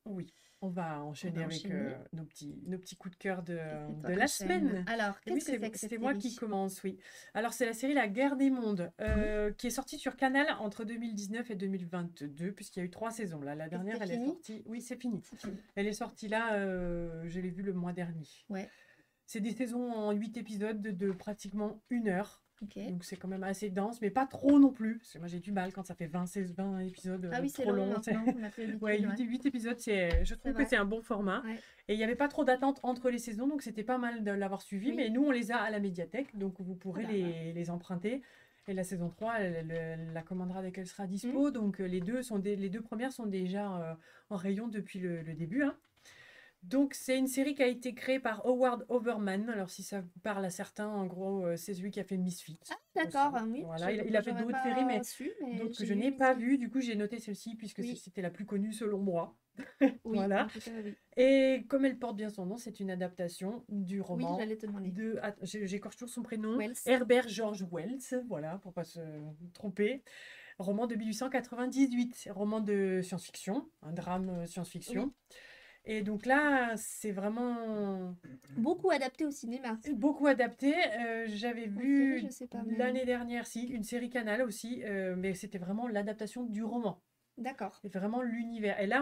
Oui, on va On enchaîner va avec enchaîner. nos petits coups de cœur C'est toi de qui la enchaînes. semaine. Alors, Et oui, qu'est-ce que c'est que cette c'était moi qui série? commence, oui. Alors, c'est la série La Guerre des Mondes, Mhm. qui est sortie sur Canal entre 2019 et 2022, puisqu'il y a eu 3 saisons. Là, la Et dernière, c'est elle est fini? sortie. Oui, c'est fini. C'est fini. Elle est sortie là, je l'ai vue le mois dernier. Ouais, C'est des saisons en 8 épisodes de pratiquement 1 heure. ok. Donc c'est quand même assez dense, mais pas trop non plus. Parce que moi j'ai du mal quand ça fait 20 épisodes Ah oui, c'est trop long long. maintenant, on n'a plus Ouais, l'habitude, 8, ouais. 8 épisodes, je C'est trouve que vrai, c'est un bon format. ouais. Et il n'y avait pas trop d'attente entre les saisons, donc c'était pas mal de l'avoir suivi. Oui. Mais nous, on les a à la médiathèque, donc vous Ah pourrez bah voilà. les emprunter. Et la saison 3, elle la commandera dès qu'elle sera Hmm. dispo. Donc les deux premières sont déjà en rayon depuis le début, hein. Donc, c'est une série qui a été créée par Howard Overman. Alors, si ça vous parle à certains, en gros, c'est celui qui a fait Misfit Ah aussi. d'accord, ah oui, Voilà, il bah, a fait j'aurais d'autres séries, pas mais su, mais d'autres que j'ai je vu n'ai pas Misfits. vues. Du coup, j'ai noté celle-ci puisque Oui, c'était la plus connue selon moi. oui, Voilà. en tout cas, oui. Et comme elle porte bien son nom, c'est une adaptation du Oui, roman j'allais te demander. de. J'écorche toujours son prénom. Wells. Herbert George Wells. Voilà, pour pas se tromper. Roman de 1898. Roman de science-fiction. Un drame Oui, science-fiction. Et donc là, c'est vraiment beaucoup adapté au cinéma. beaucoup adapté. J'avais En série, je vu sais pas, mais... l'année dernière, si, une série Canal aussi, mais c'était vraiment l'adaptation du roman. D'accord. C'est vraiment l'univers. Et là,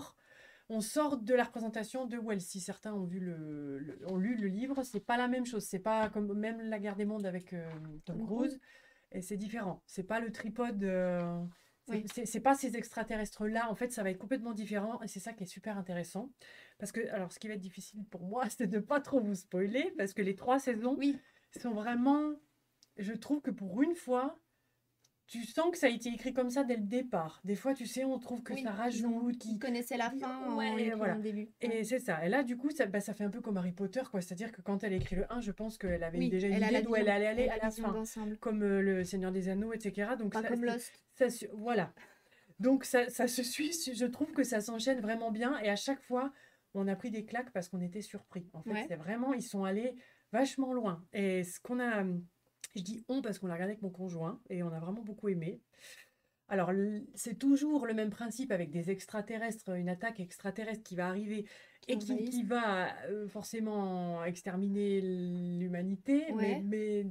on sort de la représentation de Wells. Si certains ont ont lu le livre, c'est pas la même chose. C'est pas comme même La Guerre des Mondes avec Tom Tom Cruise. Cruise. Et c'est différent. C'est pas le tripode. Oui. C'est pas ces extraterrestres-là. En fait, ça va être complètement différent. Et c'est ça qui est super intéressant. Parce que, alors, ce qui va être difficile pour moi, c'est de ne pas trop vous spoiler. Parce que les 3 saisons Oui, sont vraiment. Je trouve que pour une fois, tu sens que ça a été écrit comme ça dès le départ. Des fois, tu sais, on trouve que ça oui, rajoute, ils connaissaient la fin en Ouais, l'écrivant voilà. le début. Ouais. Et c'est ça. Et là, du coup, ça fait un peu comme Harry Potter, quoi. C'est-à-dire que quand elle a écrit le 1, je pense qu'elle avait Oui, déjà une elle a idée la d'où elle allait elle aller a à la la vision fin. d'ensemble. Comme Le Seigneur des Anneaux, etc. Donc, Pas comme Lost. voilà. Donc, ça se suit. Je trouve que ça s'enchaîne vraiment bien. Et à chaque fois, on a pris des claques parce qu'on était surpris. En fait, Ouais. c'est vraiment, ils sont allés vachement loin. Et ce qu'on a. Je dis on parce qu'on l'a regardé avec mon conjoint et on a vraiment beaucoup aimé. Alors, c'est toujours le même principe avec des extraterrestres, une attaque extraterrestre qui va arriver Qui et envahissent. qui va forcément exterminer l'humanité, Ouais. mais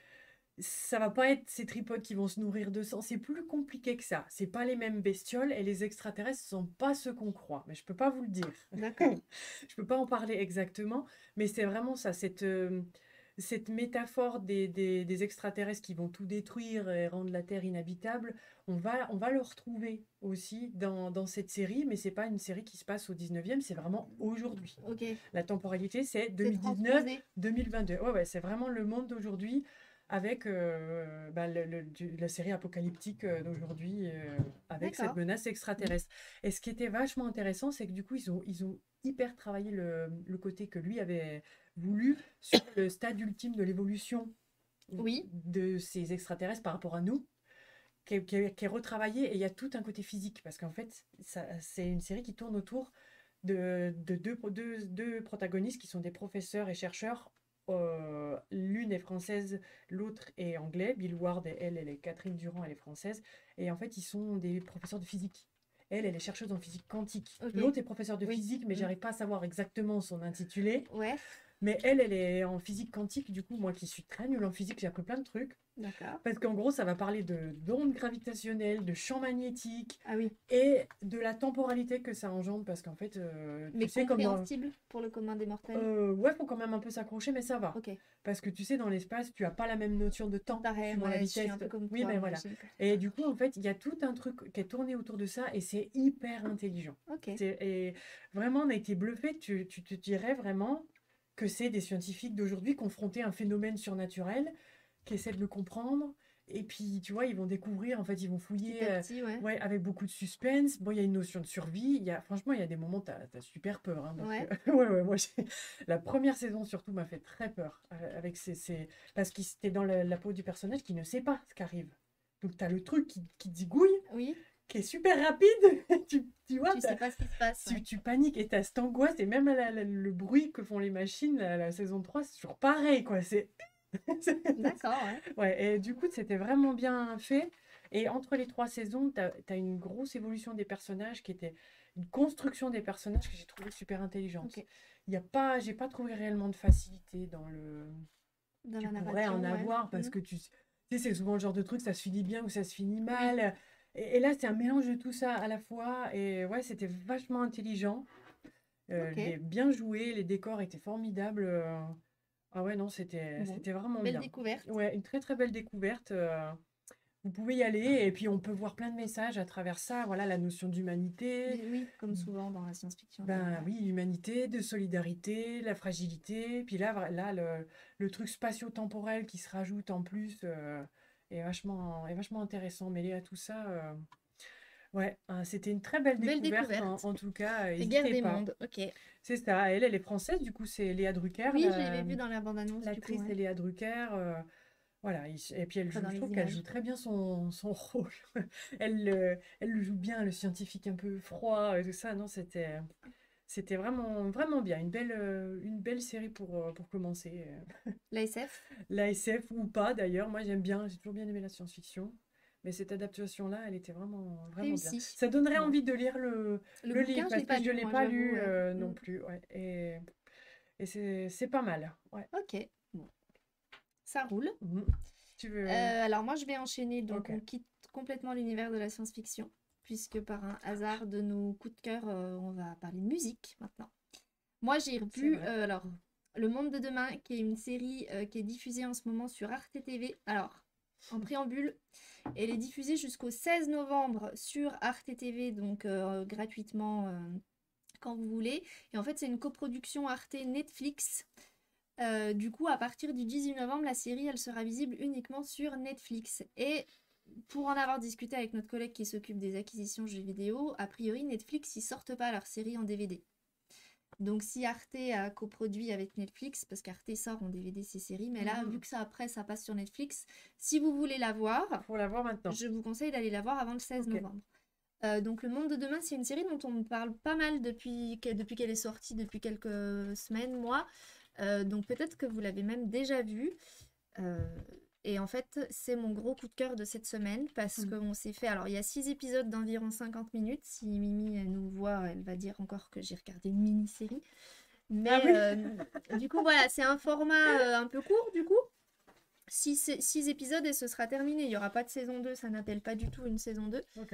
ça va pas être ces tripodes qui vont se nourrir de sang. C'est plus compliqué que ça. C'est pas les mêmes bestioles et les extraterrestres sont pas ceux qu'on croit. Mais je peux pas vous le dire. D'accord. Je peux pas en parler exactement, mais c'est vraiment ça, cette métaphore des extraterrestres qui vont tout détruire et rendre la Terre inhabitable. On va le retrouver aussi dans cette série, mais c'est pas une série qui se passe au 19e, c'est vraiment aujourd'hui. Ok. La temporalité, c'est C'est 2019, transposé. 2022. Ouais, ouais, c'est vraiment le monde d'aujourd'hui avec la série apocalyptique d'aujourd'hui avec cette D'accord. menace extraterrestre. Et ce qui était vachement intéressant, c'est que du coup, ils ont hyper travaillé le côté que lui avait voulu sur le stade ultime de l'évolution Oui. de ces extraterrestres par rapport à nous, qui est retravaillé. Et il y a tout un côté physique, parce qu'en fait, c'est une série qui tourne autour de deux protagonistes qui sont des professeurs et chercheurs. L'une est française, l'autre est anglais. Bill Ward, elle est Catherine Durand, elle est française. Et en fait, ils sont des professeurs de physique. Elle est chercheuse en physique quantique. Ok. L'autre est professeur de Oui. physique, mais Mm. j'arrive pas à savoir exactement son intitulé. Ouais. Mais elle est en physique quantique. Du coup, moi qui suis très nulle en physique, j'ai appris plein de trucs. D'accord. Parce qu'en gros, ça va parler d'ondes gravitationnelles, de champs magnétiques Ah oui. et de la temporalité que ça engendre. Parce qu'en fait, tu Mais sais, comme dans. compréhensible pour le commun des mortels. Ouais, faut quand même un peu s'accrocher, mais ça va. Ok. Parce que tu sais, dans l'espace, tu as pas la même notion de temps Pareil, suivant la ouais, je suis vitesse. un peu comme Oui, toi, mais moi, voilà. j'ai une perte. Et du coup, en fait, il y a tout un truc qui est tourné autour de ça et c'est hyper intelligent. Ok. Et vraiment, on a été bluffé. Tu te dirais vraiment que c'est des scientifiques d'aujourd'hui confrontés à un phénomène surnaturel, qui essaient de le comprendre. Et puis, tu vois, ils vont découvrir, en fait, ils vont Petit fouiller à petit, ouais. ouais, avec beaucoup de suspense. Bon, il y a une notion de survie. Franchement, il y a des moments, t'as super peur, hein, parce que, Ouais. ouais, ouais, moi, la première saison, surtout, m'a fait très peur. Avec parce que c'était dans la peau du personnage qui ne sait pas ce qui arrive. Donc, t'as le truc qui zigouille, Oui. qui est super rapide. Tu vois, Tu sais pas ce qui se passe, ouais. tu paniques et t'as cette angoisse. Et même le bruit que font les machines, la saison 3 c'est toujours pareil, quoi. D'accord, ouais. Ouais, et du coup, c'était vraiment bien fait. Et entre les 3 saisons, tu as une grosse évolution des personnages qui était. une construction des personnages que j'ai trouvé super intelligente. Ok. J'ai pas trouvé réellement de facilité Dans tu la pourrais en narration, ouais. avoir parce que tu sais, c'est souvent le genre de truc, ça se finit bien ou ça se finit Oui. mal. Et là, c'est un mélange de tout ça à la fois. Et ouais, c'était vachement intelligent. Ok. Bien joué, les décors étaient formidables. Ah ouais, non, Bon. c'était vraiment Belle bien. découverte. Ouais, une très très belle découverte. Vous pouvez y aller et puis on peut voir plein de messages à travers ça. Voilà, la notion d'humanité. Oui, comme souvent dans la science-fiction d'ailleurs. Ben oui, l'humanité, de solidarité, la fragilité. Puis là, le truc spatio-temporel qui se rajoute en plus est vachement intéressant. Mêlé à tout ça, ouais, c'était une très belle Belle découverte découverte. en tout cas. Guerre N'hésitez des pas. mondes, ok. C'est ça. Elle est française, du coup, c'est Léa Drucker. Oui, je l'avais vu dans la bande-annonce du coup, L'actrice, ouais. c'est Léa Drucker. Voilà, et puis Enfin, dans je les trouve qu'elle joue images. très bien son rôle. Elle le joue bien, le scientifique un peu froid et tout ça. Non, c'était vraiment, vraiment bien. Une belle série pour commencer. La SF, La SF ou pas d'ailleurs. Moi, j'ai toujours bien aimé la science-fiction. Mais cette adaptation-là, elle était vraiment, vraiment bien. réussi. Ça donnerait Bon. envie de lire Le le livre bouquin, je parce l'ai que pas je ne lu, l'ai moi, pas j'avoue, lu ouais. non plus. Ouais. Et c'est pas mal. Ouais. Ok, bon, ça roule. Mhm. Tu veux. Alors moi, je vais enchaîner. Donc, Ok. on quitte complètement l'univers de la science-fiction, puisque par un hasard de nos coups de cœur, on va parler de musique maintenant. Moi, j'ai C'est revu vrai. alors Le Monde de Demain, qui est une série qui est diffusée en ce moment sur Arte TV. Alors, en préambule, elle est diffusée jusqu'au 16 novembre sur Arte TV, donc gratuitement quand vous voulez. Et en fait, c'est une coproduction Arte-Netflix. Du coup, à partir du 18 novembre, la série, elle sera visible uniquement sur Netflix. Et pour en avoir discuté avec notre collègue qui s'occupe des acquisitions jeux vidéo, a priori, Netflix, ils sortent pas leur série en DVD. Donc si Arte a coproduit avec Netflix, parce qu'Arte sort en DVD ses séries, mais là, vu que ça après ça passe sur Netflix, si vous voulez la voir, Faut la voir maintenant. je vous conseille d'aller la voir avant le 16 Ok. novembre. Donc Le Monde de Demain, c'est une série dont on me parle pas mal depuis qu'elle est sortie, depuis quelques semaines, mois. Donc peut-être que vous l'avez même déjà vue. Et en fait, c'est mon gros coup de cœur de cette semaine parce qu'on s'est fait... Alors, il y a 6 épisodes d'environ 50 minutes. Si Mimi elle nous voit, elle va dire encore que j'ai regardé une mini-série. Mais Ah oui. du coup, voilà, c'est un format un peu court, du coup. 6 épisodes et ce sera terminé. Il n'y aura pas de saison 2, ça n'appelle pas du tout une saison 2. Ok.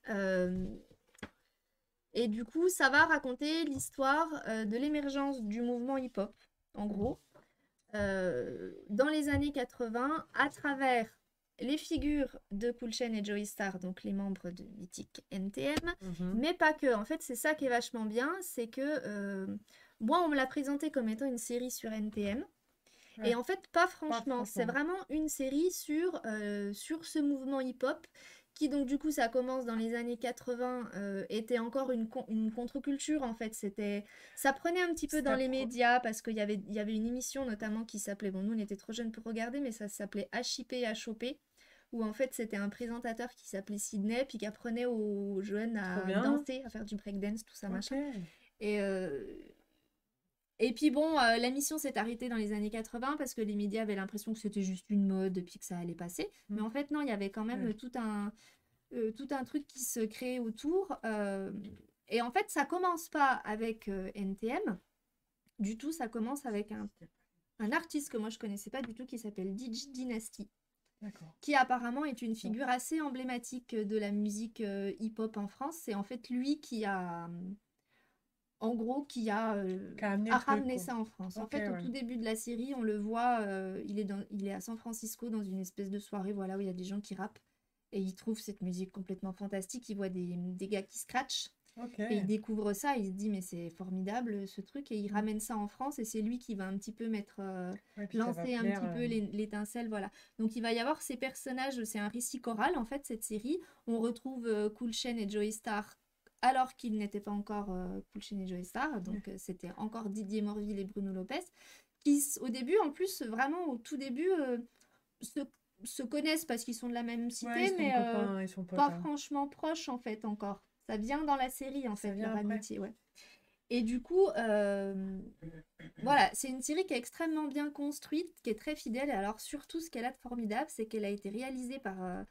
Et du coup, ça va raconter l'histoire de l'émergence du mouvement hip-hop, en gros. Dans les années 80 à travers les figures de Cool Chain et Joey Starr, donc les membres de mythique NTM, mais pas que. En fait, c'est ça qui est vachement bien, c'est que moi, on me l'a présenté comme étant une série sur NTM. Ouais. Et en fait, pas franchement. C'est franchement. vraiment une série sur ce mouvement hip-hop qui donc du coup ça commence dans les années 80, était encore une contre-culture en fait. Ça prenait un petit peu dans les médias parce qu'il y avait une émission notamment qui s'appelait, bon nous on était trop jeunes pour regarder, mais ça s'appelait HIP HOP, où en fait c'était un présentateur qui s'appelait Sydney puis qui apprenait aux jeunes à danser, à faire du breakdance, tout ça machin. Et puis bon, la mission s'est arrêtée dans les années 80 parce que les médias avaient l'impression que c'était juste une mode et puis que ça allait passer. Mais en fait, non, il y avait quand même tout un truc qui se créait autour. Et en fait, ça commence pas avec NTM. Du tout, ça commence avec un artiste que moi je connaissais pas du tout qui s'appelle DJ Dynasty. Qui apparemment est une figure assez emblématique de la musique hip-hop en France. C'est en fait lui qui a... En gros, qui a ramené ça en France. En fait, au tout début de la série, on le voit, il est à San Francisco dans une espèce de soirée, voilà, où il y a des gens qui rappent. Et il trouve cette musique complètement fantastique. Il voit des gars qui scratchent. Et il découvre ça. Il se dit, mais c'est formidable ce truc. Et il ramène ça en France. Et c'est lui qui va un petit peu lancer un petit peu l'étincelle. Voilà. Donc il va y avoir ces personnages. C'est un récit choral, en fait, cette série. On retrouve Cool Chain et Joey Starr alors qu'ils n'étaient pas encore Cool Chain et Joey Starr, donc c'était encore Didier Morville et Bruno Lopez, qui au début, en plus, vraiment au tout début, se connaissent parce qu'ils sont de la même cité, mais copains, ils sont potes, pas franchement proches en fait encore. Ça vient dans la série en fait, leur amitié, ouais. Et du coup, voilà, c'est une série qui est extrêmement bien construite, qui est très fidèle, et alors surtout ce qu'elle a de formidable, c'est qu'elle a été réalisée par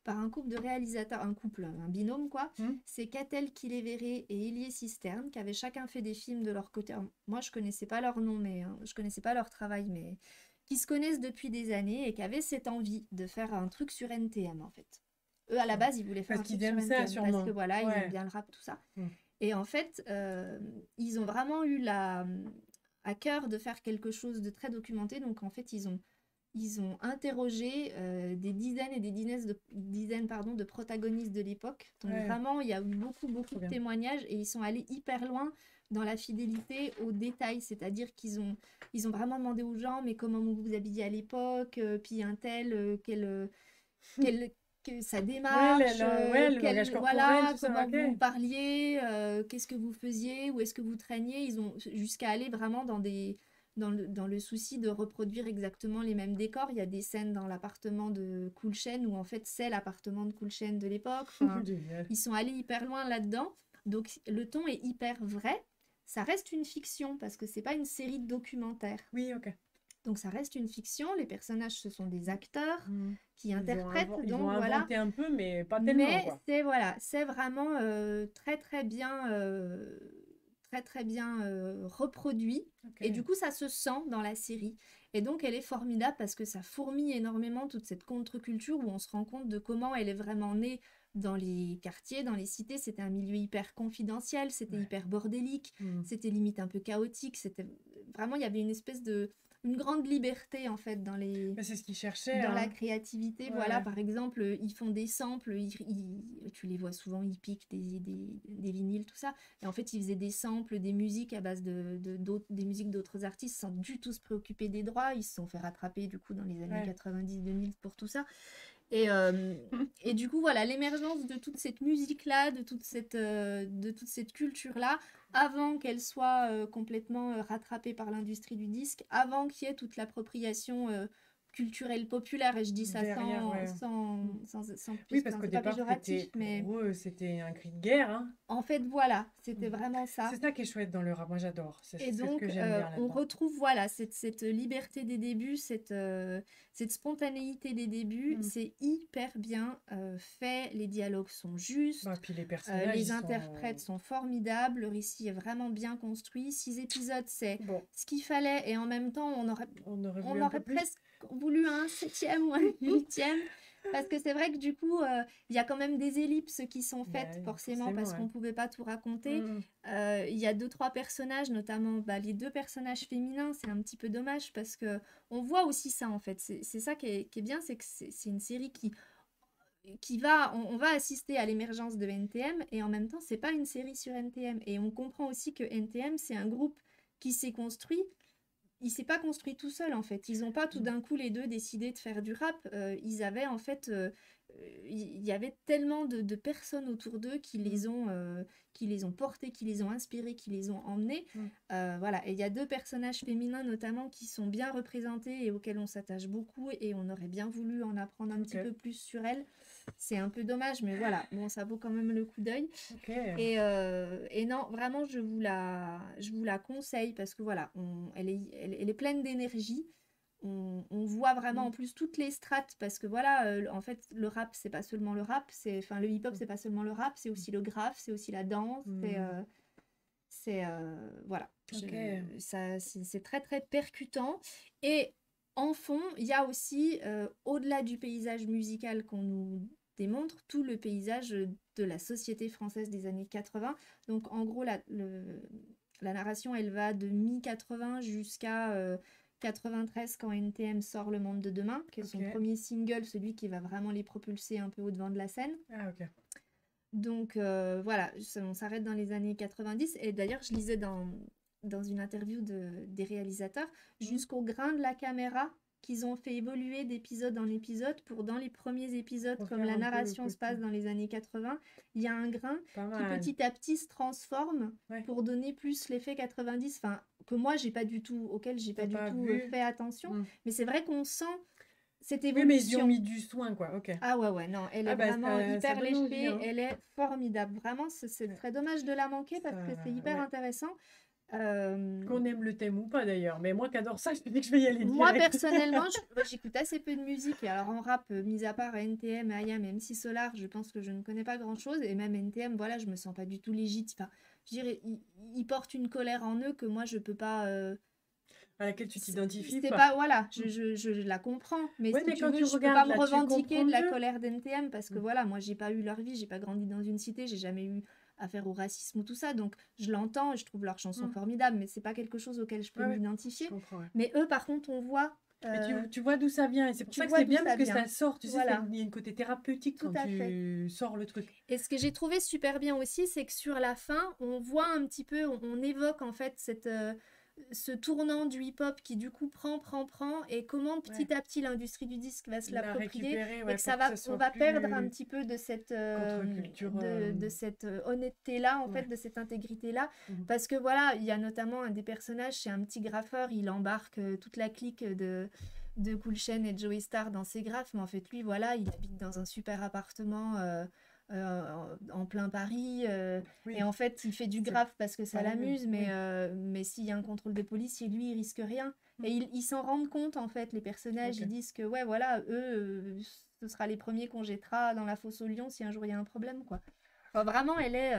par un couple de réalisateurs, un binôme quoi. Hmm. C'est Catel Kiléveré et Élié Cisterne qui avaient chacun fait des films de leur côté. Alors, moi, je connaissais pas leur nom, mais je connaissais pas leur travail, mais qui se connaissent depuis des années et qui avaient cette envie de faire un truc sur NTM en fait. Eux, à la base, ils voulaient faire Parce un qu'ils truc sur aiment ça, NTM sûrement. parce que voilà, ils Ouais. aiment bien le rap, tout ça. Hmm. Et en fait, ils ont vraiment eu à cœur de faire quelque chose de très documenté. Donc en fait, ils ont interrogé des dizaines et des dizaines de protagonistes de l'époque. Donc Ouais. vraiment, il y a eu beaucoup Trop de bien. témoignages et ils sont allés hyper loin dans la fidélité aux détails. C'est-à-dire qu'ils ont vraiment demandé aux gens, mais comment vous vous habillez à l'époque, puis un tel, que sa démarche, le langage corporel, voilà, tout ça, comment ok. vous parliez, qu'est-ce que vous faisiez, où est-ce que vous traîniez. Ils ont jusqu'à aller vraiment dans le souci de reproduire exactement les mêmes décors. Il y a des scènes dans l'appartement de Cool Chain où en fait c'est l'appartement de Cool Chain de l'époque. Enfin, Génial. ils sont allés hyper loin là-dedans. Donc le ton est hyper vrai. Ça reste une fiction parce que c'est pas une série de documentaires. Oui, ok. Donc ça reste une fiction, les personnages ce sont des acteurs Hmm. qui interprètent, Ils donc ont voilà. inventé un peu, mais pas tellement, Mais quoi. c'est vraiment très bien reproduit. Ok. Et du coup ça se sent dans la série. Et donc elle est formidable parce que ça fourmille énormément toute cette contre-culture où on se rend compte de comment elle est vraiment née dans les quartiers, dans les cités. C'était un milieu hyper confidentiel, c'était Ouais. hyper bordélique, Hmm. c'était limite un peu chaotique. C'était vraiment, il y avait une grande liberté en fait dans Mais c'est ce qu'ils cherchaient, la hein. créativité. Ouais. Voilà, par exemple, ils font des samples, tu les vois souvent, ils piquent des vinyles, tout ça. Et en fait, ils faisaient des samples, des musiques à base des musiques d'autres artistes sans du tout se préoccuper des droits. Ils se sont fait rattraper du coup dans les années Ouais. 90-2000 pour tout ça. Et du coup, voilà, l'émergence de toute cette musique-là, de toute cette culture-là, avant qu'elle soit complètement rattrapée par l'industrie du disque, avant qu'il y ait toute l'appropriation culturelle populaire, et je dis ça Derrière, sans, ouais. Oui, parce qu'au c'est pas départ, péjoratif, mais pour eux, c'était un cri de guerre, hein. en fait, voilà, c'était vraiment ça. C'est ça qui est chouette dans le rap, moi j'adore. Et C'est ce donc, que j'aime bien on là-dedans. retrouve voilà, cette liberté des débuts, cette spontanéité des débuts. Mm. C'est hyper bien fait, les dialogues sont justes, Bah, puis les personnages, les ils interprètes sont formidables, le récit est vraiment bien construit. 6 épisodes, c'est Bon, ce qu'il fallait, et en même temps, on aurait voulu un peu plus. presque voulu un 7e ou un 8e. Parce que c'est vrai que du coup, il y a quand même des ellipses qui sont Bah faites oui, forcément parce ouais. qu'on pouvait pas tout raconter. Mm. Il y a 2-3 personnages, notamment les 2 personnages féminins. C'est un petit peu dommage parce que on voit aussi ça en fait. C'est ça qui est bien, c'est que c'est une série on va assister à l'émergence de NTM et en même temps, c'est pas une série sur NTM. Et on comprend aussi que NTM, c'est un groupe qui s'est construit. Il s'est pas construit tout seul en fait. Ils n'ont pas tout d'un coup les deux décidé de faire du rap. Ils avaient en fait, il y avait tellement de personnes autour d'eux qui les ont portés, qui les ont inspirés, qui les ont emmenés. Voilà. Et il y a 2 personnages féminins notamment qui sont bien représentés et auxquels on s'attache beaucoup et on aurait bien voulu en apprendre un petit peu plus sur elles. C'est un peu dommage, mais voilà. Bon, ça vaut quand même le coup d'œil. Ok. Et non, vraiment, je vous la conseille parce que voilà, elle est pleine d'énergie. On voit vraiment en plus toutes les strates parce que voilà, en fait, le rap, c'est pas seulement le rap, enfin, le hip-hop, c'est pas seulement le rap, c'est aussi le graphe, c'est aussi la danse, voilà. C'est très très percutant. Et en fond, il y a aussi, au-delà du paysage musical qu'on nous démontre, tout le paysage de la société française des années 80. Donc en gros, la narration, elle va de mi-80 jusqu'à 93 quand NTM sort Le Monde de Demain, qui est son premier single, celui qui va vraiment les propulser un peu au devant de la scène. Ah, ok. Donc voilà, on s'arrête dans les années 90. Et d'ailleurs, je lisais dans une interview des réalisateurs, jusqu'au grain de la caméra, qu'ils ont fait évoluer d'épisode en épisode pour dans les premiers épisodes, comme la narration se passe dans les années 80, il y a un grain qui petit à petit se transforme pour donner plus l'effet 90, enfin, que moi, auquel j'ai pas du tout fait attention. Mais c'est vrai qu'on sent cette évolution. Oui, mais ils ont mis du soin, quoi. Ok. Ah ouais, non, elle est vraiment hyper léchée, elle est formidable. Vraiment, c'est très dommage de la manquer parce que c'est hyper intéressant. Euh, Qu'on aime le thème ou pas d'ailleurs, mais moi qui adore ça, je te dis que je vais y aller Moi, direct. personnellement, moi, j'écoute assez peu de musique. Et alors, en rap, mis à part NTM, IAM et MC Solar, je pense que je ne connais pas grand-chose. Et même NTM, voilà, je me sens pas du tout légitime. Enfin, je dirais, ils portent une colère en eux que moi, je peux pas... À laquelle tu t'identifies C'est pas. pas... Voilà, je la comprends. Mais Ouais, si mais tu quand veux, tu je peux pas regardes me là, tu revendiquer comprends de la mieux. colère d'NTM parce que, voilà, moi, j'ai pas eu leur vie, j'ai pas grandi dans une cité, j'ai jamais eu affaire au racisme ou tout ça. Donc, je l'entends et je trouve leurs chansons formidables, mais c'est pas quelque chose auquel je peux Ouais, je m'identifier. comprends. Ouais. Mais eux, par contre, on voit... Mais tu vois d'où ça vient, et c'est pour tu ça que vois c'est d'où bien parce ça que vient. ça sort, tu sais, Voilà, il y a un côté thérapeutique tout quand à fait. tu sors le truc. Et ce que j'ai trouvé super bien aussi, c'est que sur la fin, on voit un petit peu, on évoque en fait ce tournant du hip-hop qui du coup prend, et comment petit à petit l'industrie du disque va se La l'approprier récupérer, et ouais, que ça pour que va, ça on soit va perdre un plus petit peu de cette, contre-culture. de cette honnêteté-là, en fait, de cette intégrité-là. Parce que voilà, il y a notamment un des personnages, c'est un petit graffeur, il embarque toute la clique de Cool Chain et Joey Star dans ses graphes, mais en fait, lui, voilà, il habite dans un super appartement en plein Paris, Oui, et en fait, il fait du c'est graphe parce que ça pas la même, l'amuse, oui. mais s'il y a un contrôle de police, lui, il risque rien. Et ils s'en rendent compte, en fait, les personnages, Ok. ils disent que, ouais, voilà, eux, ce sera les premiers qu'on jettera dans la fosse au lion si un jour il y a un problème, quoi. Enfin, vraiment,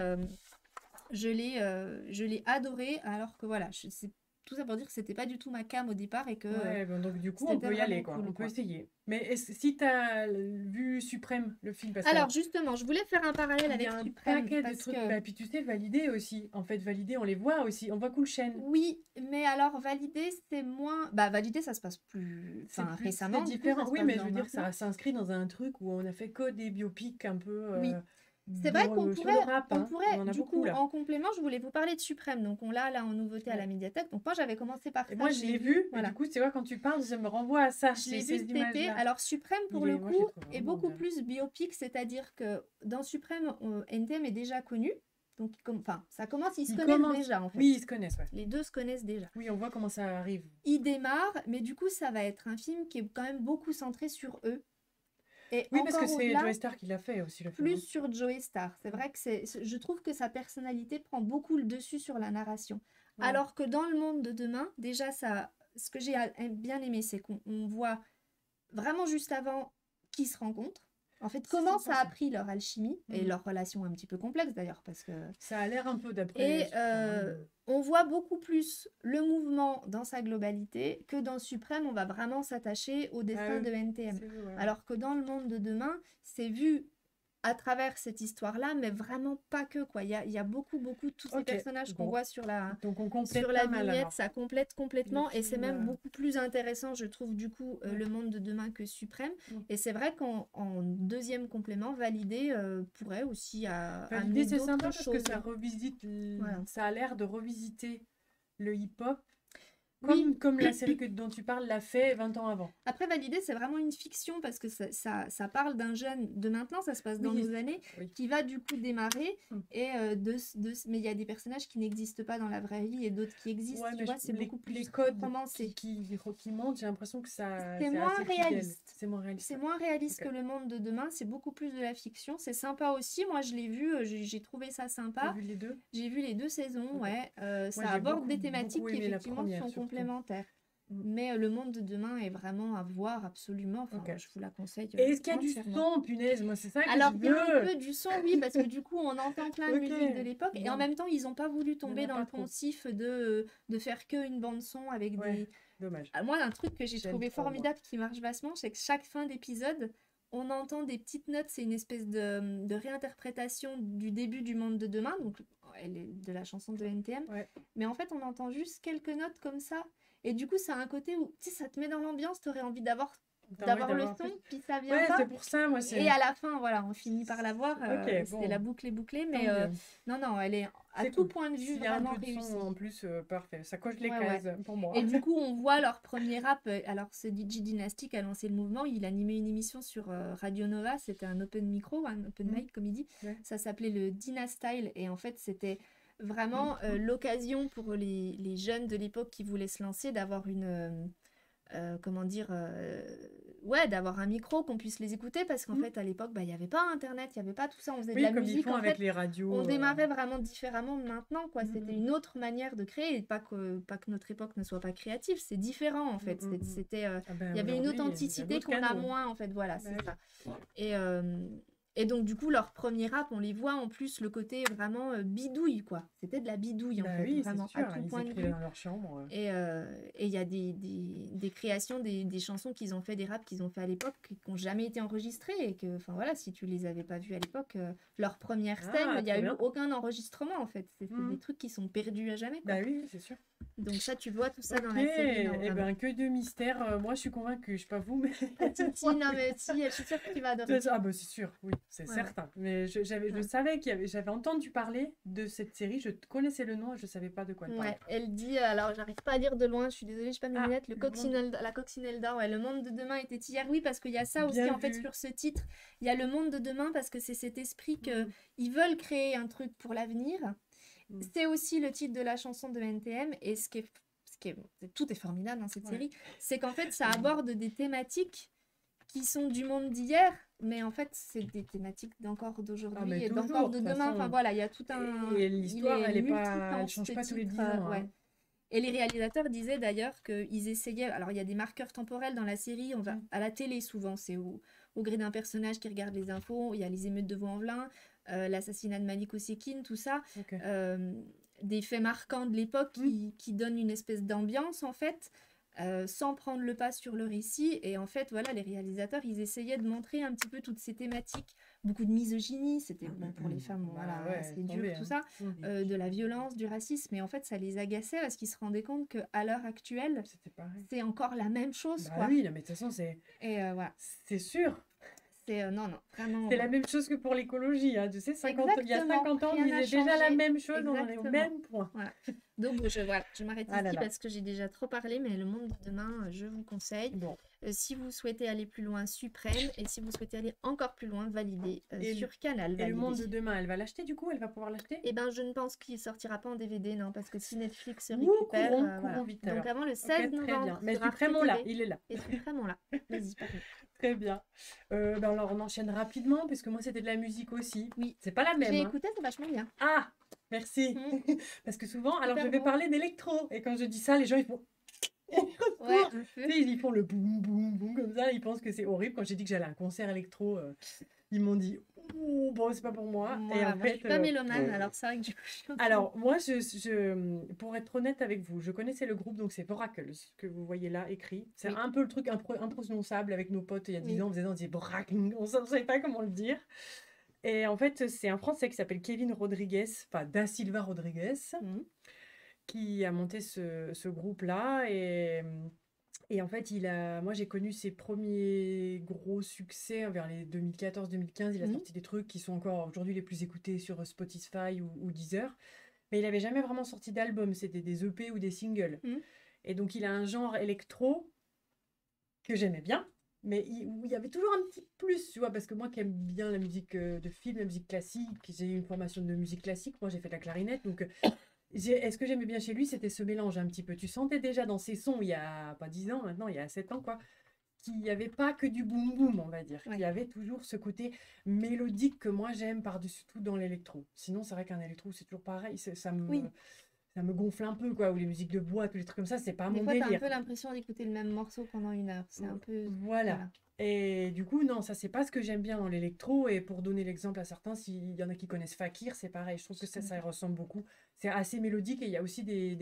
je l'ai adorée, alors que voilà, c'est tout ça pour dire que c'était pas du tout ma came au départ et que Ouais, ben donc du coup, on c'était peut y aller, vraiment quoi. cool, On peut quoi. essayer. Mais si tu as vu Suprême, le film, parce que Alors justement, je voulais faire un parallèle il y avec a un Suprême paquet de parce trucs. que Bah, puis tu sais, Validé aussi. En fait, Validé, on les voit aussi. On voit Cool Chain. oui, mais alors Validé, c'est moins. Bah Validé, ça se passe plus, C'est enfin plus, c'est récemment, du coup, ça différent. se Oui, passe mais je dans veux dire, maintenant. ça s'inscrit dans un truc où on a fait que des biopics un peu Oui. C'est vrai qu'on sur le rap. on Hein. On pourrait, en a du beaucoup coup, là. en complément, je voulais vous parler de Suprême. Donc on l'a là en nouveauté à la Ouais. médiathèque. Donc moi j'avais commencé par Et ça, moi, je je l'ai l'ai vu, vu. Et voilà. du coup, tu vois, quand tu parles, ça me renvoie à ça. Je J'ai l'ai vu ces cet été. images-là. Alors Suprême, pour le Moi, je coup, le trouve est vraiment beaucoup bien. plus biopic, c'est-à-dire que dans Suprême, NTM est déjà connu. Donc, enfin, ça commence, ils se connaissent déjà en fait. Oui, ils se connaissent, ouais. Les deux se connaissent déjà. Oui, on voit comment ça arrive. Ils démarrent, mais du coup, ça va être un film qui est quand même beaucoup centré sur eux. Et Oui, parce que encore c'est au-delà, Joe Star qui l'a fait aussi, le film. plus sur Joey Star. C'est vrai que je trouve que sa personnalité prend beaucoup le dessus sur la narration. Ouais. Alors que dans le monde de demain, déjà, ce que j'ai bien aimé, c'est qu'on voit vraiment juste avant qu'ils se rencontrent. En fait, comment ça a pris leur alchimie et leur relation un petit peu complexe d'ailleurs, parce que... Ça a l'air un peu d'après... Et on voit beaucoup plus le mouvement dans sa globalité que dans Suprême, on va vraiment s'attacher au destin de NTM. Alors que dans le monde de demain, c'est vu à travers cette histoire-là, mais vraiment pas que, quoi. Il y a beaucoup, tous ces personnages qu'on voit sur la vignette, ça complète complètement, et c'est même beaucoup plus intéressant, je trouve, du coup, le monde de demain que Suprême. Et c'est vrai qu'en deuxième complément, Validé pourrait aussi amener c'est d'autres sympa choses. parce que ça revisite, ça a l'air de revisiter le hip-hop. Comme la série dont tu parles l'a fait 20 ans avant. Après, Validé, c'est vraiment une fiction parce que ça parle d'un jeune de maintenant, ça se passe dans nos années, qui va du coup démarrer. Et mais il y a des personnages qui n'existent pas dans la vraie vie et d'autres qui existent. Tu vois, c'est beaucoup plus les codes romancé. qui montent, j'ai l'impression que c'est moins réaliste. C'est moins réaliste. C'est moins réaliste que le monde de demain. C'est beaucoup plus de la fiction. C'est sympa aussi. Moi, je l'ai vu. J'ai trouvé ça sympa. T'as vu les deux ? J'ai vu les deux saisons. Ouais. Ça aborde des thématiques qui effectivement sont complémentaires. Mais le monde de demain est vraiment à voir absolument. Enfin, je vous la conseille. Et est-ce qu'il y a du son, punaise? Moi, c'est ça que Alors, je veux. il y a un peu du son, oui, parce que du coup, on entend plein de musiques de l'époque. Et en même temps, ils n'ont pas voulu tomber dans le poncif de faire qu'une bande-son avec des... Dommage. Moi, un truc que j'ai trouvé formidable qui marche vachement, c'est que chaque fin d'épisode, on entend des petites notes. C'est une espèce de réinterprétation du début du monde de demain, donc elle est de la chanson de NTM. Mais en fait, on entend juste quelques notes comme ça. Et du coup, ça a un côté où ça te met dans l'ambiance, tu aurais envie d'avoir le son, puis ça vient pas. C'est pour ça, moi, et à la fin, voilà, on finit par la voir. C'est la boucle est bouclée, mais non, elle est à tout point de vue vraiment réussie. En plus, parfait. Ça coche les cases pour moi. Et du coup, on voit leur premier rap. Alors, ce DJ Dynasty qui a lancé le mouvement, il animait une émission sur Radio Nova. C'était un open micro, un open mic, comme il dit. Ça s'appelait le Dynastyle. Et en fait, c'était vraiment l'occasion pour les jeunes de l'époque qui voulaient se lancer d'avoir comment dire, ouais, d'avoir un micro, qu'on puisse les écouter, parce qu'en fait, à l'époque, bah, il n'y avait pas Internet, il n'y avait pas tout ça, on faisait de Oui, la comme ils musique, font en avec fait, les radios. on démarrait vraiment différemment maintenant, quoi. Mm, C'était mm, une autre manière de créer, et pas que notre époque ne soit pas créative, c'est différent, en fait. mm, mm. C'était, Ah ben, il y avait une aujourd'hui, il y a authenticité d'autres qu'on a canaux. moins, en fait, voilà, Bah c'est oui. ça. Et, et donc, du coup, leur premier rap, on les voit en plus le côté vraiment bidouille, quoi. C'était de la bidouille, en Bah fait, oui, c'est vraiment, à sûr, tout ils point de écrivaient vue. dans leur chambre. Et il y a des créations, des chansons qu'ils ont fait, des raps qu'ils ont fait à l'époque, qui n'ont jamais été enregistrés. Et que, enfin voilà, si tu les avais pas vus à l'époque, leur première scène, Ah, il n'y a trop eu bien. aucun enregistrement, en fait. C'est des Mhm. trucs qui sont perdus à jamais, quoi. Bah oui, c'est sûr. Donc ça, tu vois tout ça dans Ok, la série, non, eh vraiment. ben que de mystère. Moi, je suis convaincue, je sais pas vous, mais Si, non, mais si, je suis sûre que tu vas adorer. Ah bah c'est sûr, oui, c'est Ouais, ouais. certain. Mais je Ouais. savais j'avais entendu parler de cette série, je connaissais le nom et je savais pas de quoi elle parlait. Ouais, elle dit, alors j'arrive pas à lire de loin, je suis désolée, j'ai pas mes Ah, lunettes, le monde la coccinelle d'or, ouais, le monde de demain était hier, oui, parce qu'il y a ça aussi bien en fait vu. sur ce titre, il y a le monde de demain parce que c'est cet esprit que Mm, ils veulent créer un truc pour l'avenir. mm. C'est aussi le titre de la chanson de NTM et tout est formidable dans cette Ouais. série, c'est qu'en fait ça Mm. aborde des thématiques qui sont du monde d'hier, mais en fait c'est des thématiques d'encore Ah, d'aujourd'hui mais et d'encore toujours, de de toute demain, enfin façon. voilà, il y a tout un... Et Il l'histoire, est elle change ce pas tous les 10 titre, ans, ouais. hein. Et les réalisateurs disaient d'ailleurs qu'ils essayaient. Alors, il y a des marqueurs temporels dans la série. On va Mm. à la télé souvent, c'est au gré d'un personnage qui regarde les infos. Il y a les émeutes de Vaux-en-Velin, l'assassinat de Malik Oussekine, tout ça. Ok. Des faits marquants de l'époque qui donnent une espèce d'ambiance en fait, sans prendre le pas sur le récit. Et en fait, voilà, les réalisateurs, ils essayaient de montrer un petit peu toutes ces thématiques. Beaucoup de misogynie, c'était bon pour les femmes, Bah voilà, ouais, c'est laisse dur, tomber, tout hein. ça. Mm. De la violence, du racisme, mais en fait ça les agaçait parce qu'ils se rendaient compte qu'à l'heure actuelle, C'était pareil. c'est encore la même chose, Bah quoi. oui, non, mais de toute façon, Et voilà, c'est sûr. c'est non, non, vraiment. C'est la même chose que pour l'écologie, hein. Tu sais, il y a Exactement, 50 ans, on rien n'a disait déjà la changé. même chose, on en est au Exactement. même point. Voilà. Donc voilà, je m'arrête Ah là ici là. parce que j'ai déjà trop parlé, mais le monde de demain, je vous conseille. Bon. Si vous souhaitez aller plus loin, Suprême, et si vous souhaitez aller encore plus loin, Validé Et sur Canal. Et le Validé. monde de demain, elle va l'acheter du coup? Elle va pouvoir l'acheter? Eh ben, je ne pense qu'il sortira pas en DVD, non, parce que si Netflix Ouh, récupère, courons voilà. vite Donc alors. avant le Ok, 16 très novembre, bien. Mais sur Arte Suprême, là, TV. il est là. Et Suprême, là. Vas-y, pardon. Très bien. Ben alors on enchaîne rapidement, parce que moi c'était de la musique aussi. Oui. C'est pas la même, J'ai hein. écouté, c'est vachement bien. Ah, merci. Mm. Parce que souvent, alors je Super vais bon. parler d'électro. Et quand je dis ça, les gens ils font. Ouais, un peu. Tu sais, ils font le boum boum boum comme ça, ils pensent que c'est horrible. Quand j'ai dit que j'allais à un concert électro, ils m'ont dit oh, bon, c'est pas pour moi. Moi, Et en moi, fait, je suis pas mélomane, alors c'est vrai que du coup, je suis un peu- alors moi, pour être honnête avec vous, je connaissais le groupe, donc c'est Voracles que vous voyez là écrit. C'est Oui. un peu le truc imprononçable avec nos potes il y a 10 Oui. ans, on disait Voracles, on ne savait pas comment le dire. Et en fait, c'est un Français qui s'appelle Kevin Rodriguez, enfin Da Silva Rodriguez, Mhm. qui a monté ce groupe-là. Et en fait, moi j'ai connu ses premiers gros succès vers les 2014-2015. Il a Mhm. sorti des trucs qui sont encore aujourd'hui les plus écoutés sur Spotify ou Deezer. Mais il n'avait jamais vraiment sorti d'album, c'était des EP ou des singles. Mhm. Et donc il a un genre électro que j'aimais bien, mais où il y avait toujours un petit plus, tu vois, parce que moi qui aime bien la musique de film, la musique classique, j'ai eu une formation de musique classique, moi j'ai fait de la clarinette, donc ce que j'aimais bien chez lui, c'était ce mélange un petit peu. Tu sentais déjà dans ses sons, il y a pas 10 ans maintenant, il y a 7 ans, quoi, qu'il n'y avait pas que du boum boum, on va dire. Ouais. Il y avait toujours ce côté mélodique que moi j'aime par-dessus tout dans l'électro. Sinon, c'est vrai qu'un électro, c'est toujours pareil, Oui. ça me gonfle un peu, quoi, ou les musiques de boîte, ou les trucs comme ça, c'est pas Des mon fois, t'as un délire. peu l'impression d'écouter le même morceau pendant 1 heure. C'est un peu... Voilà. Et du coup, non, ça, c'est pas ce que j'aime bien dans l'électro. Et pour donner l'exemple à certains, s'il y en a qui connaissent Fakir, c'est pareil. Je trouve que ça ressemble beaucoup. C'est assez mélodique et il y a aussi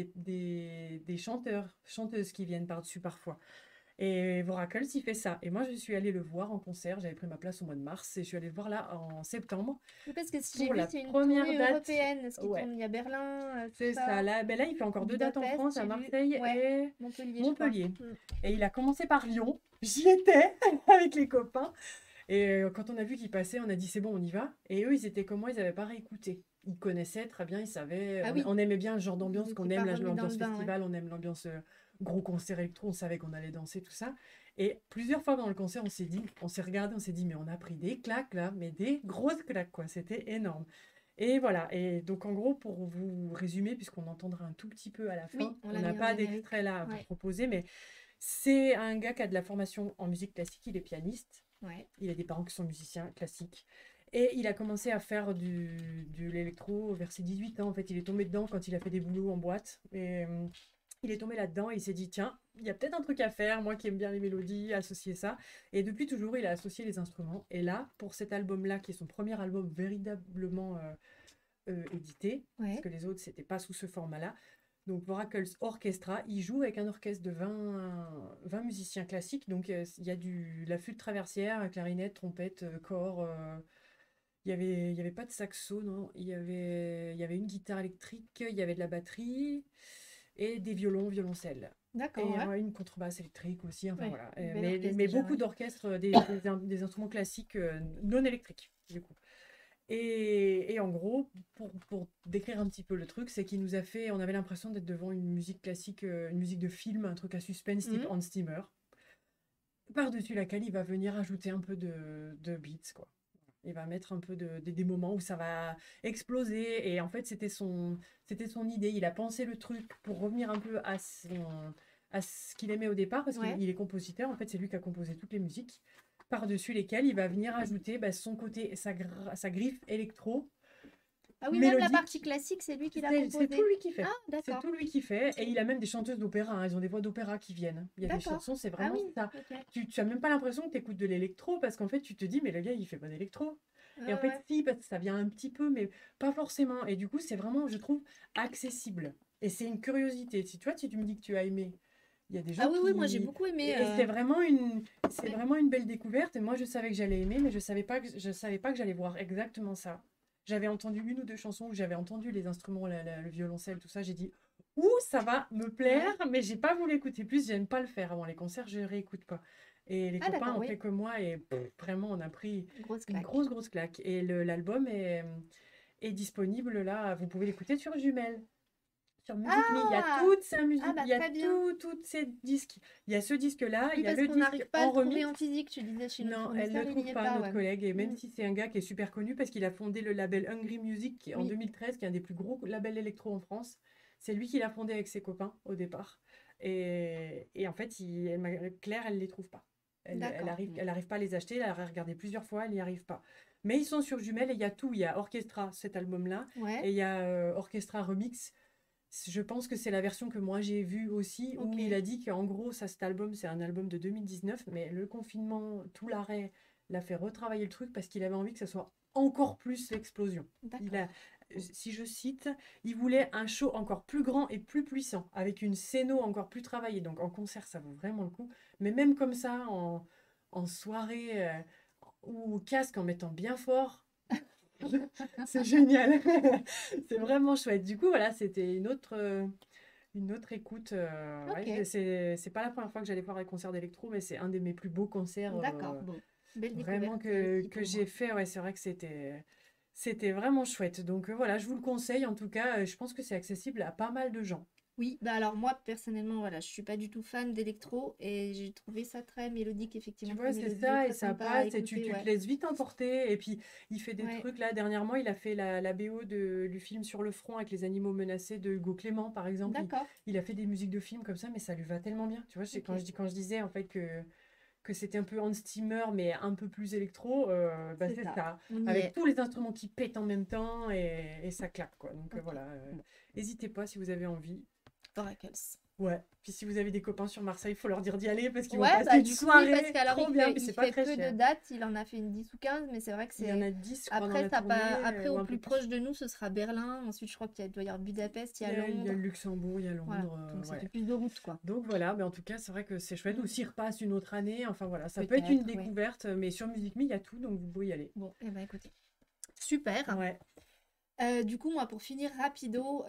des chanteuses qui viennent par-dessus parfois. Et Voracles, il fait ça. Et moi, je suis allée le voir en concert. J'avais pris ma place au mois de mars et je suis allée le voir là en septembre. Oui, parce que si j'ai Pour vu, la c'est une première tournée date. européenne. Ce qui Ouais. tourne, il y a Berlin, tout C'est ça. Là, ben là, il fait encore 2 dates en Budapest, France, à j'ai vu. Marseille Ouais. et Montpellier, Montpellier. je crois. Mm. Et il a commencé par Lyon. J'y étais avec les copains. Et quand on a vu qu'il passait, on a dit c'est bon, on y va. Et eux, ils étaient comme moi, ils n'avaient pas réécouté. Ils connaissaient très bien, ils savaient. Ah on, oui. on aimait bien le genre d'ambiance Ils qu'on étaient aime, pas remis dans l'ambiance le bain, festival, on aime l'ambiance gros concert électro, on savait qu'on allait danser, tout ça. Et plusieurs fois dans le concert, on s'est regardé, on s'est dit, mais on a pris des claques là, mais des grosses claques, quoi. C'était énorme. Et voilà. Et donc, en gros, pour vous résumer, puisqu'on entendra un tout petit peu à la fin, Oui, on on l'a n'a mis en pas générique. d'extrait là à vous Ouais. proposer, mais C'est un gars qui a de la formation en musique classique, il est pianiste. Ouais. Il a des parents qui sont musiciens classiques. Et il a commencé à faire de l'électro vers ses 18 ans. En fait, il est tombé dedans quand il a fait des boulots en boîte. Et il est tombé là-dedans et il s'est dit, tiens, il y a peut-être un truc à faire, moi qui aime bien les mélodies, associer ça. Et depuis toujours, il a associé les instruments. Et là, pour cet album-là, qui est son premier album véritablement édité, parce Ouais. que les autres, c'était pas sous ce format-là. Donc Voracles Orchestra, il joue avec un orchestre de 20 musiciens classiques. Donc il y a la flûte traversière, clarinette, trompette, cor. Il y avait pas de saxo, non. Il y avait une guitare électrique, il y avait de la batterie et des violons, violoncelles. Et D'accord, ouais. une contrebasse électrique aussi, enfin Ouais. voilà. Bel orchestre Mais déjà, beaucoup ouais. d'orchestres, des instruments classiques non électriques, du coup. Et en gros, pour décrire un petit peu le truc, c'est qu'il nous a fait, on avait l'impression d'être devant une musique classique, une musique de film, un truc à suspense type Mhm. Hans Zimmer, par-dessus laquelle il va venir ajouter un peu de beats, quoi. Il va mettre un peu des moments où ça va exploser. Et en fait, c'était son idée. Il a pensé le truc pour revenir un peu à ce qu'il aimait au départ, parce qu'il Ouais. il est compositeur. En fait, c'est lui qui a composé toutes les musiques, par-dessus lesquelles il va venir ajouter son côté, sa griffe électro, Ah oui, même la partie mélodique. classique, c'est lui qui l'a C'est tout composée. lui qui Ah, fait. C'est d'accord. tout lui qui fait. Et Ok. il a même des chanteuses d'opéra, hein. Ils ont des voix d'opéra qui viennent. Il y a des D'accord. chansons, c'est Ah vraiment oui, ça. ok. Tu as même pas l'impression que tu écoutes de l'électro parce qu'en fait, tu te dis, mais le gars, il fait pas d'électro. Ouais, Et en fait, ouais. si, parce que ça vient un petit peu, mais pas forcément. Et du coup, c'est vraiment, je trouve, accessible. Et c'est une curiosité. Si tu vois, si tu me dis que tu as aimé, il y a des Ah gens oui, oui, moi j'ai qui. beaucoup aimé. Et c'est vraiment une belle découverte. Et moi, je savais que j'allais aimer, mais je savais pas que j'allais voir exactement ça. J'avais entendu une ou deux chansons où j'avais entendu les instruments, le violoncelle, tout ça. J'ai dit, ouh, ça va me plaire, Ouais. mais j'ai pas voulu écouter plus. J'aime pas le faire avant les concerts, je réécoute pas. Et les Ah copains d'accord, ont oui. fait comme moi et vraiment, on a pris Grosse une claque. grosse claque. Et l'album est disponible là. Vous pouvez l'écouter sur Jumelle. Sur Musique Me, il y a Ah! toute sa Ah musique, bah il y a très bien. toutes ces disques. Il y a ce disque-là, il Oui, y a parce le qu'on disque n'arrive pas à en le trouver remix. en physique, tu disais chez notre Non, elle ne fournisseur, le il n'y trouve est pas, pas, notre ouais. collègue. Et même Mm. si c'est un gars qui est super connu parce qu'il a fondé le label Hungry Music en Oui, 2013, qui est un des plus gros labels électro en France. C'est lui qui l'a fondé avec ses copains au départ. Et en fait, Claire, elle ne les trouve pas. d'accord. Elle arrive pas à les acheter. Elle a regardé plusieurs fois, elle n'y arrive pas. Mais ils sont sur Jumelle et il y a tout. Il y a Orchestra, cet album-là, Ouais, et il y a Orchestra Remix. Je pense que c'est la version que moi j'ai vue aussi, où il ok. a dit qu'en gros, ça, cet album, c'est un album de 2019, mais le confinement, tout l'arrêt, l'a fait retravailler le truc parce qu'il avait envie que ça soit encore plus l'explosion. Il D'accord. a, si je cite, il voulait un show encore plus grand et plus puissant, avec une scéno encore plus travaillée. Donc en concert, ça vaut vraiment le coup. Mais même comme ça, en soirée ou au casque, en mettant bien fort, c'est génial. C'est vraiment chouette. Du coup, voilà, c'était une autre écoute. Ouais, Ok, c'est pas la première fois que j'allais voir un concert d'électro, mais c'est un de mes plus beaux concerts d'accord. Bon, belle vraiment découverte aussi que pour j'ai moi. fait. Ouais, c'est vrai que c'était vraiment chouette. Donc voilà, je vous le conseille. En tout cas, je pense que c'est accessible à pas mal de gens. Oui, bah alors moi personnellement, voilà, je suis pas du tout fan d'électro et j'ai trouvé ça très mélodique, Tu effectivement, très vois, c'est mélodieux, ça, et très ça sympa à passe, et écouter, tu te ouais. laisses vite emporter. Et puis, il fait des Ouais, trucs. Là, dernièrement, il a fait la BO du film Sur le front avec les animaux menacés de Hugo Clément, par exemple. d'accord. Il a fait des musiques de films comme ça, mais ça lui va tellement bien. Tu vois, Ok. quand je disais en fait que c'était un peu Hans Zimmer, mais un peu plus électro, bah, C'est c'est ça. ça. On y Avec est. tous les instruments qui pètent en même temps, et ça claque, quoi. Donc Ok. voilà, Bon, n'hésitez pas si vous avez envie. Oracles. Ouais. Puis si vous avez des copains sur Marseille, il faut leur dire d'y aller parce qu'ils vont Ouais, passer bah une du coup, oui, parce soirée qu'alors trop bien, mais il c'est pas fait très peu de cher. dates, il en a fait une 10 ou 15, mais c'est vrai que Il y en c'est. a 10, je crois, dans Après, la tournée, Après, ou au un peu plus plus. proche de nous, ce sera Berlin. Ensuite, je crois qu'il doit y avoir Budapest, il y a Il y a le Londres. Luxembourg, il y a Voilà. Londres, Donc ça fait ouais. plus de route, quoi. Donc voilà, mais en tout cas, c'est vrai que c'est chouette. Ou Mm. s'il repasse une autre année, enfin voilà, ça peut être une Peut-être, ouais. découverte, mais sur Musique Me, il y a tout, donc vous pouvez y aller. Bon, eh ben écoutez. Super. Ouais. Du coup, moi, pour finir rapido,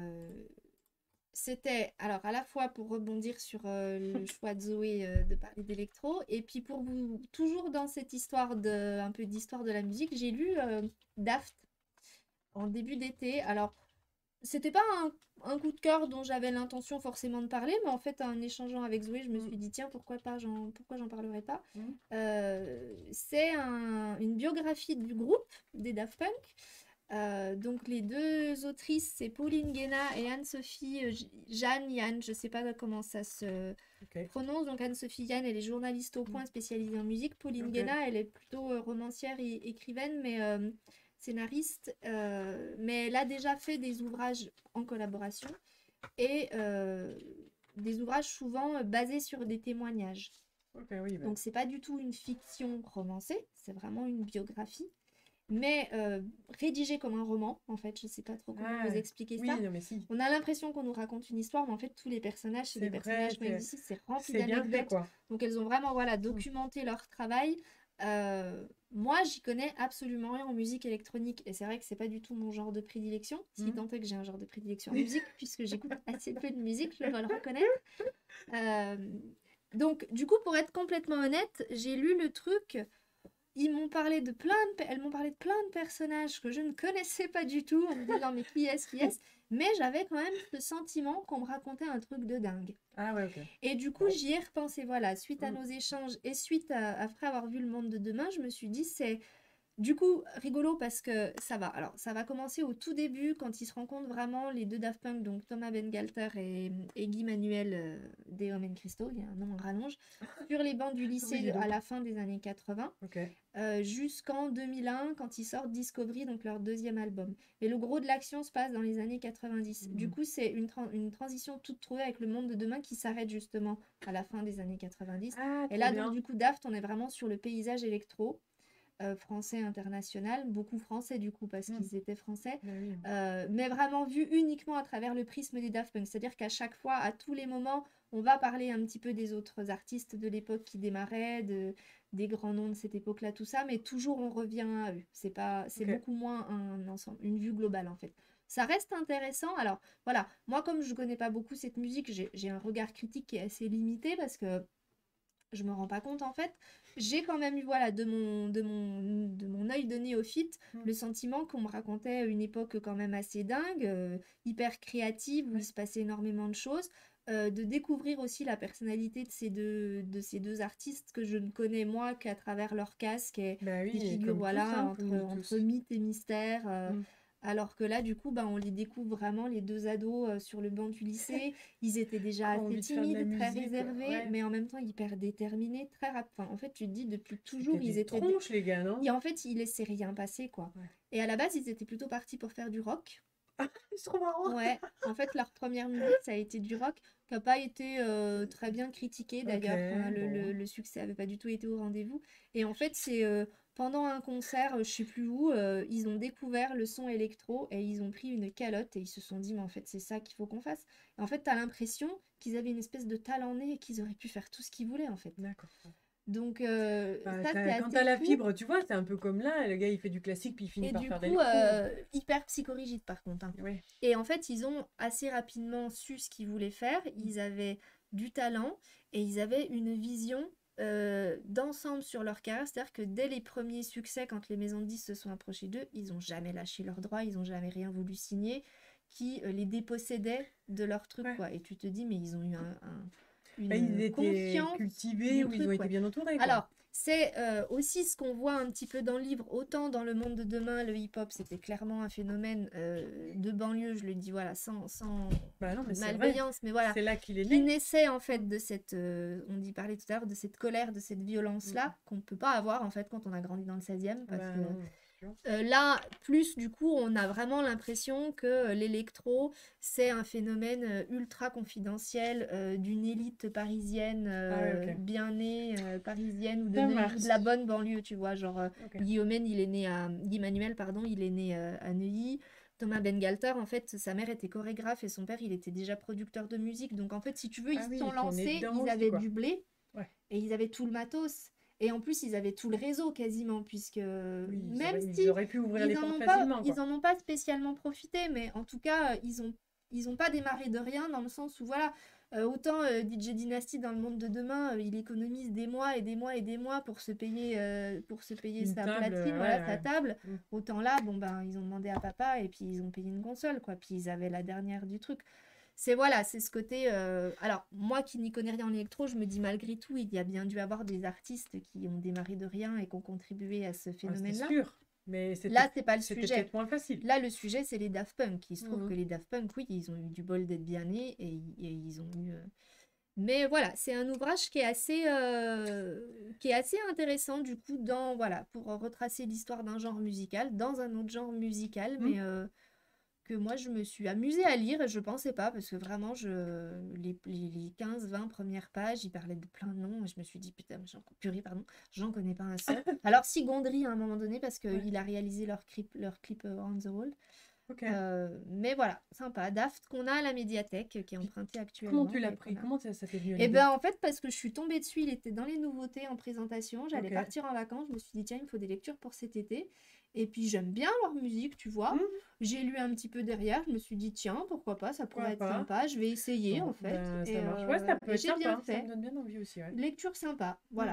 c'était alors à la fois pour rebondir sur le choix de Zoé de parler d'électro, et puis pour vous, toujours dans cette histoire un peu d'histoire de la musique, j'ai lu Daft en début d'été. Alors, c'était pas un coup de cœur dont j'avais l'intention forcément de parler, mais en fait, en échangeant avec Zoé, je me Mm, suis dit, tiens, pourquoi j'en parlerais pas? mm. C'est une biographie du groupe des Daft Punk. Donc les deux autrices, c'est Pauline Guéna et Anne-Sophie Jeanne Yann, je sais pas comment ça se Ok. prononce. Donc Anne-Sophie Yann, elle est journaliste au Point spécialisée en musique. Pauline Ok. Guéna, elle est plutôt romancière et écrivaine, mais scénariste. Mais elle a déjà fait des ouvrages en collaboration et des ouvrages souvent basés sur des témoignages. Ok, oui, bah. Donc c'est pas du tout une fiction romancée, c'est vraiment une biographie, mais rédigée comme un roman, en fait, je sais pas trop comment Ah, vous expliquer oui, ça. non, mais si. On a l'impression qu'on nous raconte une histoire, mais en fait tous les personnages, c'est des C'est personnages vrai, qu'on existe, c'est rempli c'est bien fait, d'anecdotes. quoi. Donc elles ont vraiment voilà, Mm. documenté leur travail. Moi, j'y connais absolument rien en musique électronique, et c'est vrai que c'est pas du tout mon genre de prédilection, si Mm. tant est que j'ai un genre de prédilection en musique, puisque j'écoute assez peu de musique, je dois le reconnaître. Euh, donc, du coup, pour être complètement honnête, j'ai lu le truc. Ils m'ont parlé de elles m'ont parlé de plein de personnages que je ne connaissais pas du tout, en me disant mais qui est-ce? Mais j'avais quand même ce sentiment qu'on me racontait un truc de dingue. Ah ouais, ok. Et du coup, Bon. j'y ai repensé, voilà, suite à Mm. nos échanges et après avoir vu Le Monde de demain, je me suis dit, c'est du coup, rigolo parce que ça va. Alors, ça va commencer au tout début quand ils se rencontrent vraiment, les deux Daft Punk, donc Thomas Bangalter et Guy Manuel Dehomme Christo, il y a un nom en rallonge, sur les bancs du Oui, dis lycée donc. à la fin des années 80, Ok. jusqu'en 2001 quand ils sortent Discovery, donc leur deuxième album. Mais le gros de l'action se passe dans les années 90. Du Mm. coup, c'est une transition toute trouvée avec Le Monde de demain qui s'arrête justement à la fin des années 90. Ah, Et trop là, donc, bien. du coup, Daft, on est vraiment sur le paysage électro français international, beaucoup français du coup parce Mm. qu'ils étaient français, Bah oui. mais vraiment vu uniquement à travers le prisme des Daft Punk, c'est-à-dire qu'à chaque fois, à tous les moments, on va parler un petit peu des autres artistes de l'époque qui démarraient, des grands noms de cette époque-là, tout ça, mais toujours on revient à eux. C'est Ok. beaucoup moins un ensemble, une vue globale en fait. Ça reste intéressant. Alors voilà, moi comme je connais pas beaucoup cette musique, j'ai un regard critique qui est assez limité parce que je me rends pas compte en fait. J'ai quand même eu, voilà, de mon œil de néophyte, Mm. le sentiment qu'on me racontait une époque quand même assez dingue, hyper créative, où il Ouais. se passait énormément de choses. De découvrir aussi la personnalité de ces deux artistes que je ne connais moi qu'à travers leur casque et Bah oui, des et figures, comme tous, voilà, hein, comme nous entre tous. mythe et mystère. Mm. Alors que là, du coup, bah, on les découvre vraiment, les deux ados sur le banc du lycée. Ils étaient déjà Qui ont assez envie de faire de la timides, très musique. réservés, Ouais. mais en même temps hyper déterminés, très Enfin, en fait, tu te dis, depuis C'était toujours, ils des étaient... tronches, les gars, non? Et en fait, ils laissaient rien passer, quoi. Ouais. Et à la base, ils étaient plutôt partis pour faire du rock. C'est trop marrant. Ouais, en fait, leur première musique, ça a été du rock, qui n'a pas été très bien critiqué Ok, d'ailleurs. Enfin, bon. le succès n'avait pas du tout été au rendez-vous. Et en fait, c'est pendant un concert, je sais plus où, ils ont découvert le son électro et ils ont pris une calotte et ils se sont dit, mais en fait, c'est ça qu'il faut qu'on fasse. Et en fait, tu as l'impression qu'ils avaient une espèce de talent né et qu'ils auraient pu faire tout ce qu'ils voulaient, en fait. D'accord. Donc, Bah, ça, c'est quand assez t'as la fou. fibre, tu vois, c'est un peu comme là, le gars il fait du classique puis il finit Et par du faire coup, d'électro. hyper psychorigide par contre, hein. Ouais. Et en fait, ils ont assez rapidement su ce qu'ils voulaient faire. Ils avaient du talent et ils avaient une vision d'ensemble sur leur carrière. C'est-à-dire que dès les premiers succès, quand les maisons de disques se sont approchées d'eux, ils n'ont jamais lâché leurs droits, ils n'ont jamais rien voulu signer, qui les dépossédait de leur truc, Ouais. quoi. Et tu te dis, mais ils ont eu Bah, ils une étaient confiance cultivés du ou ils ont truc, été ouais. bien entourés, quoi. Alors, c'est aussi ce qu'on voit un petit peu dans le livre, autant dans Le Monde de demain, le hip-hop, c'était clairement un phénomène de banlieue, je le dis voilà, sans Bah non, mais c'est vrai. malveillance, mais voilà, C'est là qu'il est qui né. naissait en fait de cette, on y parlait tout à l'heure, de cette colère, de cette violence-là, Mm. qu'on ne peut pas avoir en fait quand on a grandi dans le 16e, parce Bah que non, c'est sûr. là, plus du coup, on a vraiment l'impression que l'électro, c'est un phénomène ultra confidentiel d'une élite parisienne Ah ouais, ok. bien née, parisienne ou de Ça Neuilly, ou de la marche. bonne banlieue, tu vois. Genre, Ok. Guy Manuel, pardon, il est né à Neuilly. Thomas Bangalter, en fait, sa mère était chorégraphe et son père, il était déjà producteur de musique. Donc, en fait, si tu veux, ils Ah se oui, sont ils sont nés lancés, dedans ils aussi, avaient quoi. du blé Ouais. et ils avaient tout le matos. Et en plus, ils avaient tout le réseau quasiment, puisque Oui, même si ils auraient pu ouvrir les portes facilement, ils quoi. en ont pas spécialement profité, mais en tout cas, ils ont pas démarré de rien dans le sens où voilà, autant DJ Dynasty dans Le Monde de demain, il économise des mois et des mois et des mois pour se payer Une sa table, platine, ouais, voilà, sa ouais. table. Mm. Autant là, bon ben, ils ont demandé à papa et puis ils ont payé une console, quoi. Puis ils avaient la dernière du truc. C'est voilà, c'est ce côté. Alors, moi qui n'y connais rien en électro, je me dis malgré tout, il y a bien dû avoir des artistes qui ont démarré de rien et qui ont contribué à ce Ah, c'était phénomène-là. sûr. Mais Là, c'est pas le c'était sujet. peut-être moins facile. Là, le sujet, c'est les Daft Punk. Il se trouve Mhm. que les Daft Punk, oui, ils ont eu du bol d'être bien nés et ils ont eu. Mais voilà, c'est un ouvrage qui est assez intéressant du coup voilà, pour retracer l'histoire d'un genre musical dans un autre genre musical, mais Mhm. que moi je me suis amusée à lire et je pensais pas parce que vraiment les 15-20 premières pages, il parlait de plein de noms et je me suis dit putain, purée, pardon, j'en connais pas un seul. Alors si Gondry à un moment donné parce Ouais. qu'il a réalisé leur clip On the Wall. Ok. Mais voilà, sympa. Daft qu'on a à la médiathèque, qui est emprunté Comment actuellement. tu l'as Et pris? qu'on a. Comment ça t'est venu à Et l'idée? ben en fait, parce que je suis tombée dessus, il était dans les nouveautés en présentation. J'allais Ok. partir en vacances, je me suis dit, tiens, il me faut des lectures pour cet été. Et puis j'aime bien leur musique, tu vois. Mhm. J'ai lu un petit peu derrière, je me suis dit, tiens, pourquoi pas, ça pourrait Pourquoi être pas? sympa, je vais essayer en Bon, fait. ben ça marche. Ouais, ça peut Et être j'ai bien sympa. Ça me fait. donne bien envie aussi, ouais. Lecture sympa, voilà. Mm.